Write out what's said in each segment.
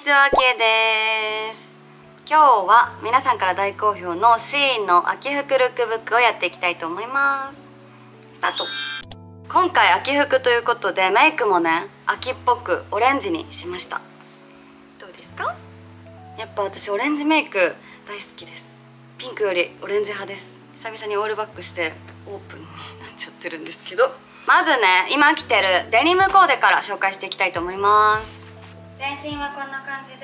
ちは、けいです。今日は皆さんから大好評のシーインの秋服ルックブックをやっていきたいと思います。スタート。今回秋服ということでメイクもね、秋っぽくオレンジにしました。どうですか？やっぱ私オレンジメイク大好きです。ピンクよりオレンジ派です。久々にオールバックしてオープンになっちゃってるんですけど、まずね、今着てるデニムコーデから紹介していきたいと思います。全身はこんな感じです。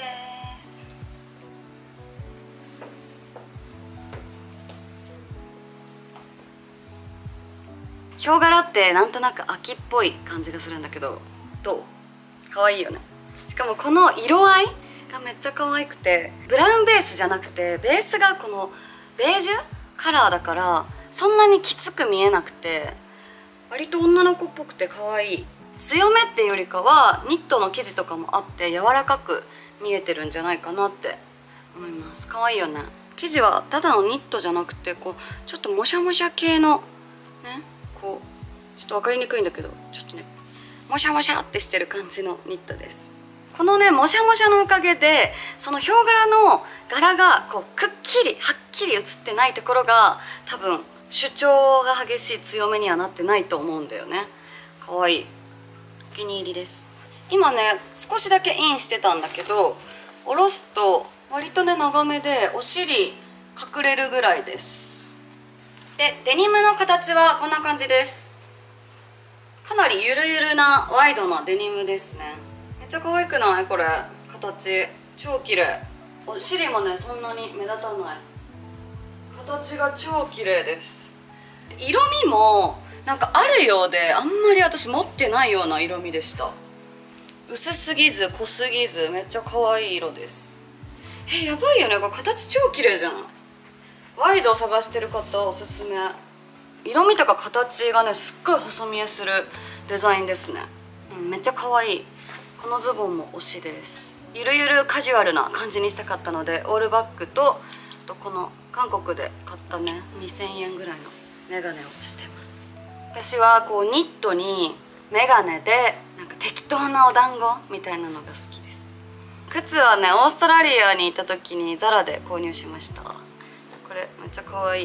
ヒョウ柄ってなんとなく秋っぽい感じがするんだけど、どう？可愛いよね。しかもこの色合いがめっちゃ可愛くて、ブラウンベースじゃなくてベースがこのベージュカラーだからそんなにきつく見えなくて、割と女の子っぽくて可愛い。強めっていうよりかはニットの生地とかもあって柔らかく見えてるんじゃないかなって思います。可愛いよね。生地はただのニットじゃなくて、こうちょっとモシャモシャ系のね、こうちょっと分かりにくいんだけど、ちょっとねモシャモシャってしてる感じのニットです。このねモシャモシャのおかげで、そのヒョウ柄の柄がこうくっきりはっきり写ってないところが多分主張が激しい強めにはなってないと思うんだよね。可愛い。お気に入りです。今ね少しだけインしてたんだけど、下ろすと割とね長めでお尻隠れるぐらいです。でデニムの形はこんな感じです。かなりゆるゆるなワイドなデニムですね。めっちゃ可愛くない？これ形超綺麗。お尻もねそんなに目立たない。形が超綺麗です。色味もなんかあるようで、あんまり私持ってないような色味でした。薄すぎず濃すぎずめっちゃ可愛い色です。やばいよね、これ形超綺麗じゃない？ワイドを探してる方おすすめ。色味とか形がねすっごい細見えするデザインですね。めっちゃ可愛い。このズボンも推しです。ゆるゆるカジュアルな感じにしたかったので、オールバッグとこの韓国で買ったね2000円ぐらいのメガネをしてます。私はこうニットにメガネでなんか適当なお団子みたいなのが好きです。靴はねオーストラリアに行った時にザラで購入しました。これめっちゃ可愛い。はい、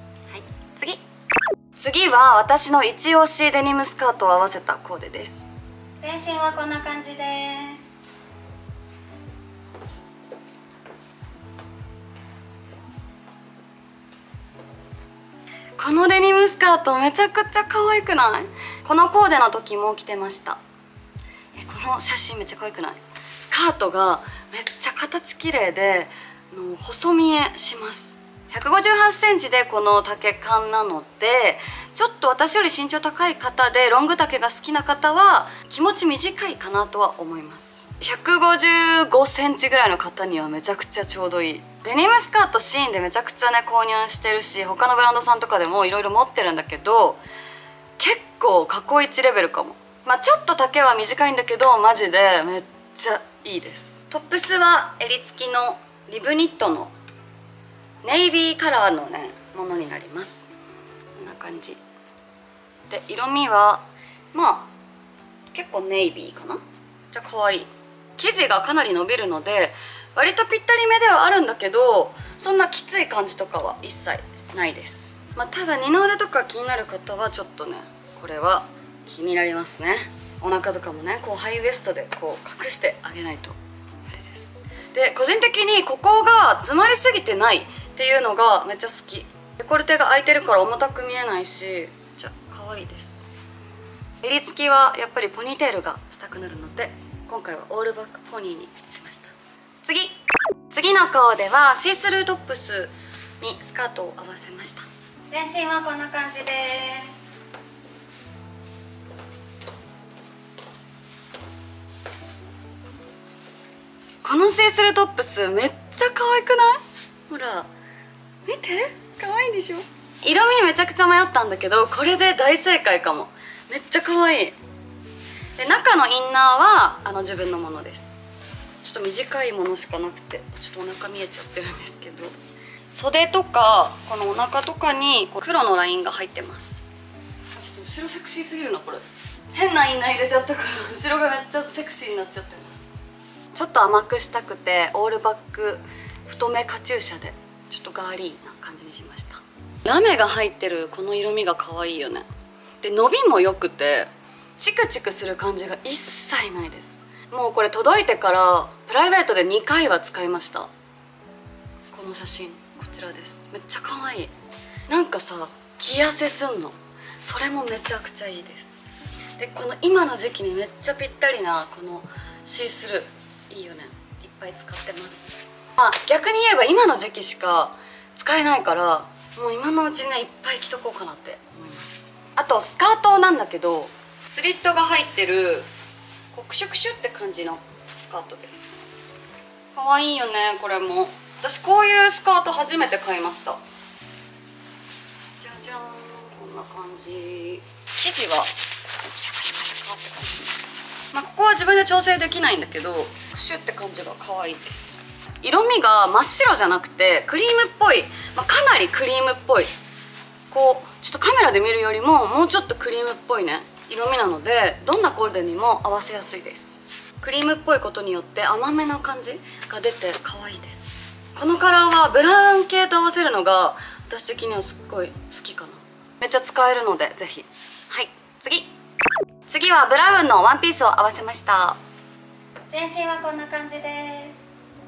次は私の一押しデニムスカートを合わせたコーデです。全身はこんな感じです。このデニムスカートめちゃくちゃ可愛くない？このコーデの時も着てました。この写真めっちゃ可愛くない？スカートがめっちゃ形綺麗で細見えします。158センチでこの丈感なので、ちょっと私より身長高い方でロング丈が好きな方は気持ち短いかなとは思います。155センチぐらいの方にはめちゃくちゃちょうどいい。デニムスカートシーインでめちゃくちゃね購入してるし、他のブランドさんとかでもいろいろ持ってるんだけど、結構過去一レベルかも。ちょっと丈は短いんだけどマジでめっちゃいいです。トップスは襟付きのリブニットのネイビーカラーのねものになります。こんな感じで、色味は結構ネイビーかな。じゃあ可愛い。生地がかなり伸びるので割とぴったりめではあるんだけど、そんなきつい感じとかは一切ないです。ただ二の腕とか気になる方はちょっとねこれは気になりますね。お腹とかもねこうハイウエストでこう隠してあげないとあれです。で個人的にここが詰まりすぎてないっていうのがめっちゃ好き。デコルテが開いてるから重たく見えないし、じゃあ可愛いです。襟付きはやっぱりポニーテールがしたくなるので、今回はオールバックポニーにしました。次のコーデはシースルートップスにスカートを合わせました。全身はこんな感じです。このシースルートップスめっちゃ可愛くない？ほら見て、可愛いでしょ。色味めちゃくちゃ迷ったんだけど、これで大正解かも。めっちゃ可愛い。で中のインナーは自分のものです。ちょっと短いものしかなくてちょっとお腹見えちゃってるんですけど、袖とかこのお腹とかに黒のラインが入ってます。ちょっと後ろセクシーすぎるなこれ。変なインナー入れちゃったから後ろがめっちゃセクシーになっちゃってます。 ちょっと甘くしたくてオールバック太めカチューシャでちょっとガーリーな感じにしました。ラメが入ってるこの色味が可愛いよね。で伸びも良くてチクチクする感じが一切ないです。もうこれ届いてからプライベートで2回は使いました。この写真こちらです。めっちゃ可愛い。なんかさ着痩せすんの、それもめちゃくちゃいいです。でこの今の時期にめっちゃぴったりなこのシースルーいいよね。いっぱい使ってます。逆に言えば今の時期しか使えないからもう今のうちねいっぱい着とこうかなって思います。あとスカートなんだけどスリットが入ってるこうクシュクシュって感じのスカートです。可愛いよね。これも私こういうスカート初めて買いました。じゃじゃーん、こんな感じ。生地はシャカシャカシャカって感じ。ここは自分で調整できないんだけどクシュって感じが可愛いです。色味が真っ白じゃなくてクリームっぽい、かなりクリームっぽい、こうちょっとカメラで見るよりももうちょっとクリームっぽいね色味なのでどんなコーデにも合わせやすいです。クリームっぽいことによって甘めな感じが出て可愛いです。このカラーはブラウン系と合わせるのが私的にはすっごい好きかな。めっちゃ使えるのでぜひ。はい、次はブラウンのワンピースを合わせました。全身はこんな感じです。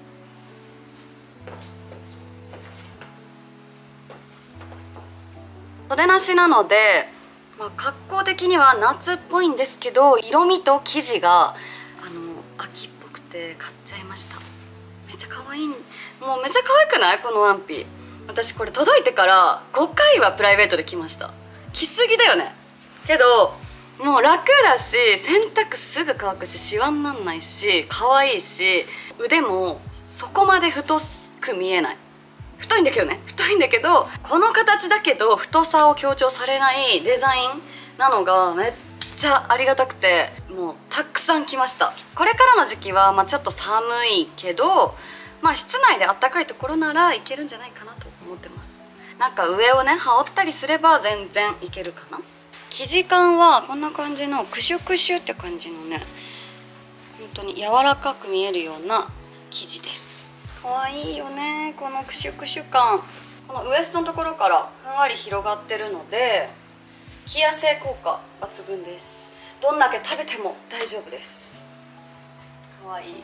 袖なしなので、格好的には夏っぽいんですけど色味と生地が秋っぽくて買っちゃいました。めっちゃ可愛い。もうめっちゃ可愛くないこのワンピ。私これ届いてから5回はプライベートで着ました。着すぎだよね。けどもう楽だし洗濯すぐ乾くしシワになんないし可愛いし腕もそこまで太く見えない。太いんだけどね、太いんだけどこの形だけど太さを強調されないデザインなのがめっちゃありがたくてもうたくさん着ました。これからの時期はちょっと寒いけど室内であったかいところならいけるんじゃないかなと思ってます。なんか上をね羽織ったりすれば全然いけるかな。生地感はこんな感じのクシュクシュって感じのね本当に柔らかく見えるような生地です。可愛いよねこのクシュクシュ感。このウエストのところからふんわり広がってるので着やせ効果抜群です。どんだけ食べても大丈夫です。可愛い。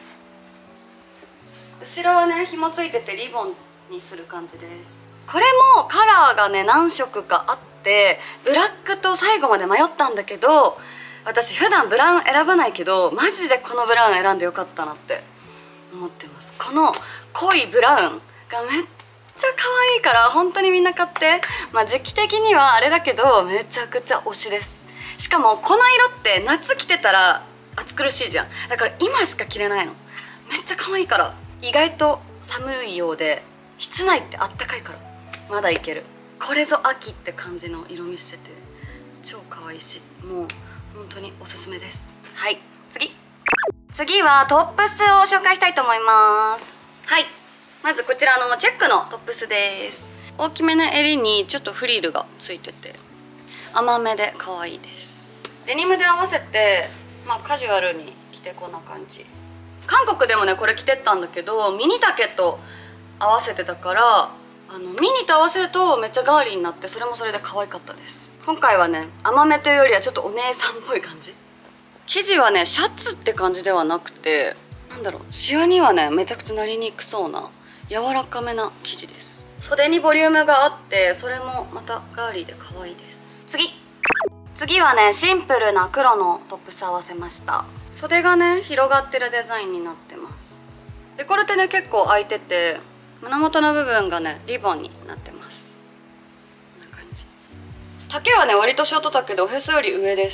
後ろはね紐ついててリボンにする感じです。これもカラーがね何色かあってブラックと最後まで迷ったんだけど私普段ブラウン選ばないけどマジでこのブラウン選んでよかったなって思ってます。この濃いブラウンがめっちゃ可愛いから本当にみんな買って。時期的にはあれだけどめちゃくちゃ推しです。しかもこの色って夏着てたら暑苦しいじゃん。だから今しか着れないの。めっちゃ可愛いから意外と寒いようで室内ってあったかいからまだいける。これぞ秋って感じの色味してて超可愛いしもう本当におすすめです。はい、次はトップスを紹介したいと思います。はい、まずこちらのチェックのトップスです。大きめの襟にちょっとフリルがついてて甘めで可愛いです。デニムで合わせてカジュアルに着てこんな感じ。韓国でもねこれ着てったんだけどミニ丈と合わせてたからミニと合わせるとめっちゃガーリーになってそれもそれで可愛かったです。今回はね甘めというよりはちょっとお姉さんっぽい感じ。生地はねシャツって感じではなくてシワにはねめちゃくちゃなりにくそうな柔らかめな生地です。袖にボリュームがあってそれもまたガーリーで可愛いです。次はねシンプルな黒のトップス合わせました。袖がね広がってるデザインになってます。デコルテね結構開いてて胸元の部分がねリボンになってます。こんな感じ。丈はね割とショート丈でおへそより上です。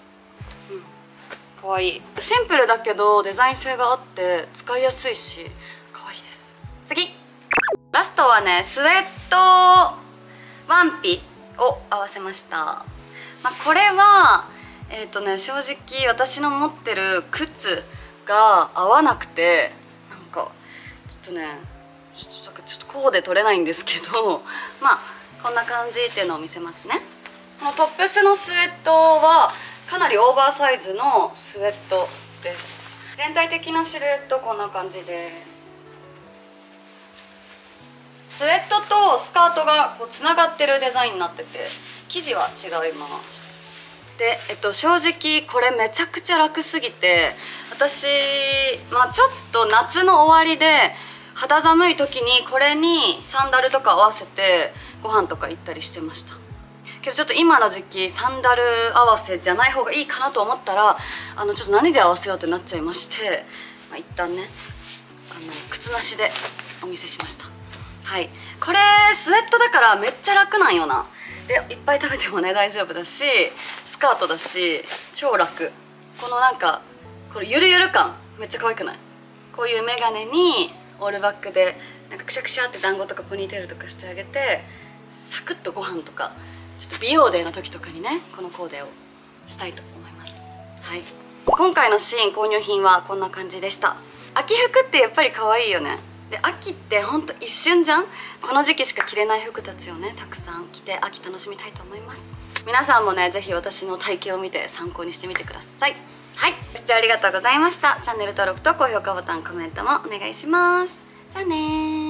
可愛い。シンプルだけどデザイン性があって使いやすいし可愛いです。ラストはねスウェットワンピを合わせました。これは正直私の持ってる靴が合わなくてちょっとコーデ取れないんですけどこんな感じっていうのを見せますね。このトップスのスウェットはかなりオーバーサイズのスウェットです。 全体的なシルエットこんな感じです。スウェットとスカートがこうつながってるデザインになってて、生地は違います。で、正直これめちゃくちゃ楽すぎて、私、ちょっと夏の終わりで肌寒い時にこれにサンダルとか合わせてご飯とか行ったりしてました。けどちょっと今の時期サンダル合わせじゃない方がいいかなと思ったら、ちょっと何で合わせようってなっちゃいまして、一旦ね靴なしでお見せしました。はい、これスウェットだからめっちゃ楽なんよな。でいっぱい食べてもね大丈夫だし、スカートだし超楽。このなんかこれゆるゆる感めっちゃ可愛くない？こういうメガネにオールバックでなんかくしゃくしゃって団子とかポニーテールとかしてあげて、サクッとご飯とかちょっと美容デーの時とかにねこのコーデをしたいと思います。はい、今回のシーン購入品はこんな感じでした。秋服ってやっぱり可愛いよね。で秋ってほんと一瞬じゃん。この時期しか着れない服たちをねたくさん着て秋楽しみたいと思います。皆さんもね是非私の体型を見て参考にしてみてください。はい、ご視聴ありがとうございました。チャンネル登録と高評価ボタン、コメントもお願いします。じゃあねー。